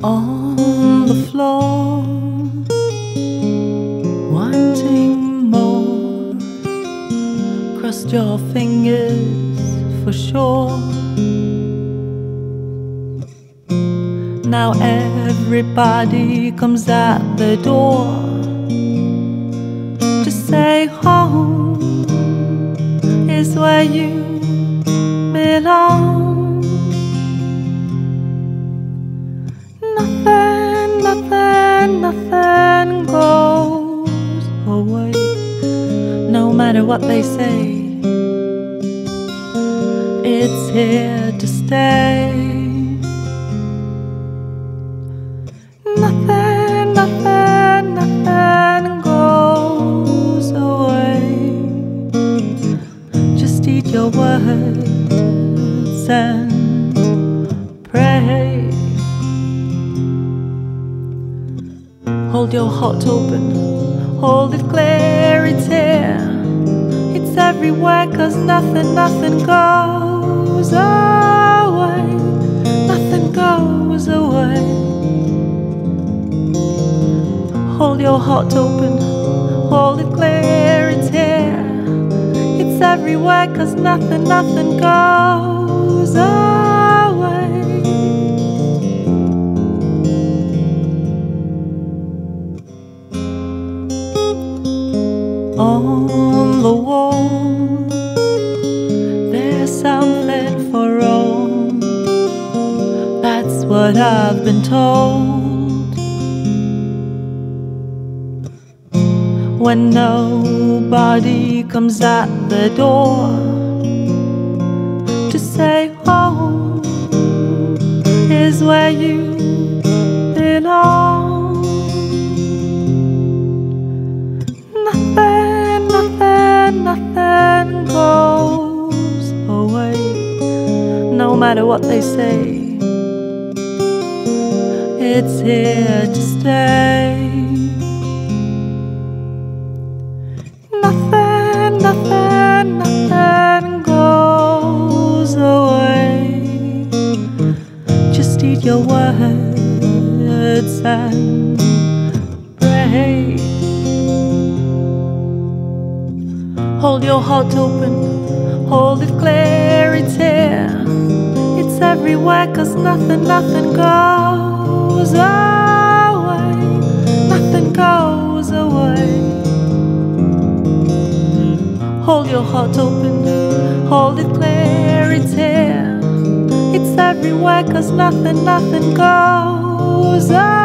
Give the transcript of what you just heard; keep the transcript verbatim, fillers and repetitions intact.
on the floor, wanting more. Crossed your fingers for sure. Now everybody comes at the door to say home is where you belong. Nothing, nothing, nothing goes away, no matter what they say. It's here to stay. Nothing, nothing, nothing goes away. Just eat your words and pray. Hold your heart open, hold it clear, it's here. It's everywhere, cause nothing, nothing goes away. Nothing goes away. Hold your heart open, hold it clear, it's here. It's everywhere, cause nothing, nothing goes away. On the wall, there's something for all. That's what I've been told. When nobody comes at the door to say home is where you belong. Nothing, nothing, nothing goes away, no matter what they say. It's here to stay. Nothing, nothing, nothing goes away. Just eat your words and pray. Hold your heart open, hold it clear, it's here. It's everywhere, cause nothing, nothing goes away. Nothing goes away. Hold your heart open, hold it clear, it's here. It's everywhere, cause nothing, nothing goes away.